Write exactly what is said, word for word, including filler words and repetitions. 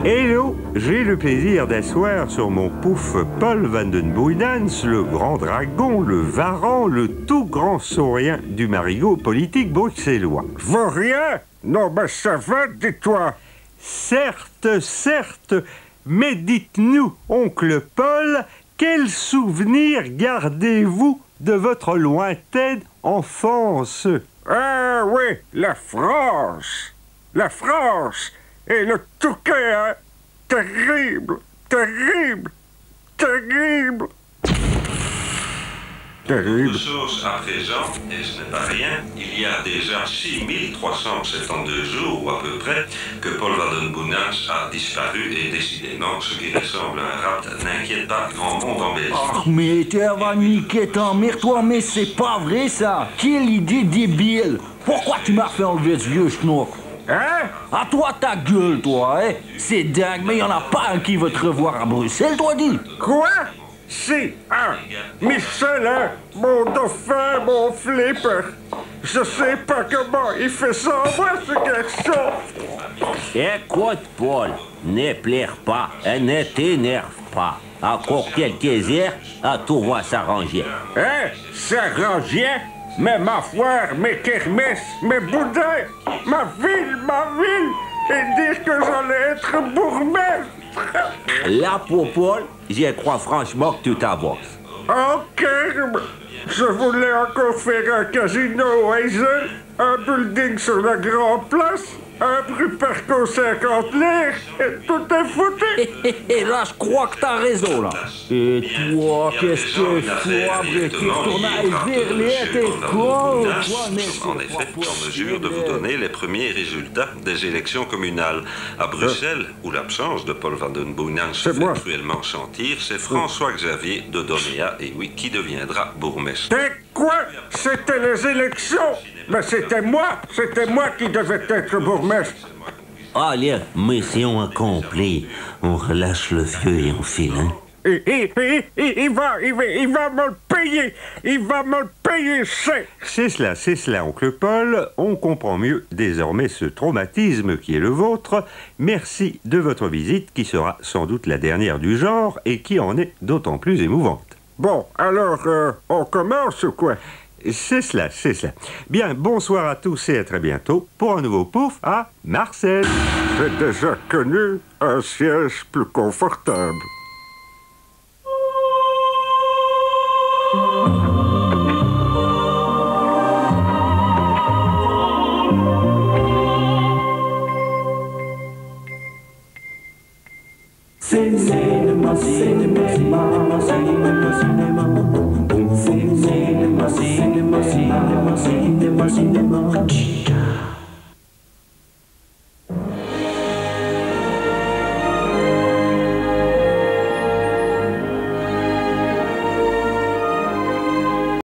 Hello, j'ai le plaisir d'asseoir sur mon pouf Paul van den Boeynans, le grand dragon, le varan, le tout grand saurien du marigot politique bruxellois. Vaurien? Non, ben ça va, dis-toi. Certes, certes, mais dites-nous, oncle Paul, quel souvenir gardez-vous de votre lointaine enfance? Ah oui, la France. La France. Et le Touquet, hein? Terrible, terrible, terrible. Terrible. Autre chose à présent, et ce n'est pas rien, il y a déjà six mille trois cent soixante-douze jours, ou à peu près, que Paul van den Boeynans a disparu, et décidément, ce qui ressemble à un rapt n'inquiète pas grand monde en Belgique. Oh, mais tu vas niquer ta mère, toi, mais c'est pas vrai, ça. Quelle idée débile. Pourquoi tu m'as fait enlever ce vieux schnock? Hein? À toi ta gueule, toi, hein? C'est dingue, mais y en a pas un qui veut te revoir à Bruxelles, toi, dis. Quoi? Si, un. Michel, hein? Mon dauphin, mon flipper. Je sais pas comment il fait ça, moi, ce garçon. Écoute, Paul, ne pleure pas et ne t'énerve pas. Encore quelques heures, à tout va s'arranger. Hein? S'arranger? Mais ma foire, mes kermesses, mes boudins, ma ville, ma ville, et dire que j'allais être bourgmestre. Là, pour Paul, je crois franchement que tu t'avances. Ok, je voulais encore faire un casino au Hazel, un building sur la Grande Place, un bruit perco cinquante lire, et tout est foutu. Et là, je crois que t'as raison, là. Et toi, qu'est-ce que tu as avec tes tournages verlets, t'es con? Nous sommes en effet en mesure de vous donner les premiers résultats des élections communales. À Bruxelles, où l'absence de Paul van den Boeynans se fait moi. cruellement sentir, c'est François-Xavier de Doméa, et oui, qui deviendra bourgmestre. T'es quoi? C'était les élections? Mais c'était moi, c'était moi qui devais être bourgmestre. Allez, mission accomplie. On relâche le vieux et on file, hein? Il, il, il, il, il va, il va, il va me le payer, il va me le payer, c'est... C'est cela, c'est cela, oncle Paul. On comprend mieux désormais ce traumatisme qui est le vôtre. Merci de votre visite, qui sera sans doute la dernière du genre et qui en est d'autant plus émouvante. Bon, alors, euh, on commence ou quoi? C'est cela, c'est cela. Bien, bonsoir à tous et à très bientôt pour un nouveau pouf à Marseille. J'ai déjà connu un siège plus confortable. Cinéma, cinéma, cinéma, cinéma, cinéma, cinéma, cinéma, cinéma, cinéma, cinéma.